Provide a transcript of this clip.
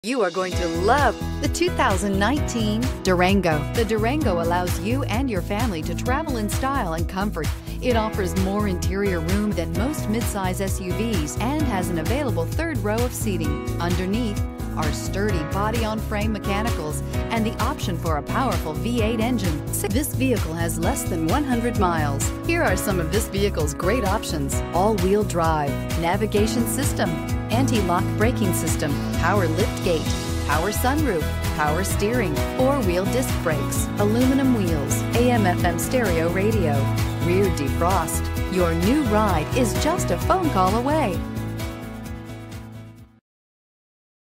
You are going to love the 2019 Durango. The Durango allows you and your family to travel in style and comfort. It offers more interior room than most midsize SUVs and has an available third row of seating. Underneath are sturdy body-on-frame mechanicals and the option for a powerful V8 engine. This vehicle has less than 100 miles. Here are some of this vehicle's great options: all-wheel drive, navigation system, anti-lock braking system, power liftgate, power sunroof, power steering, four-wheel disc brakes, aluminum wheels, AM/FM stereo radio, rear defrost. Your new ride is just a phone call away.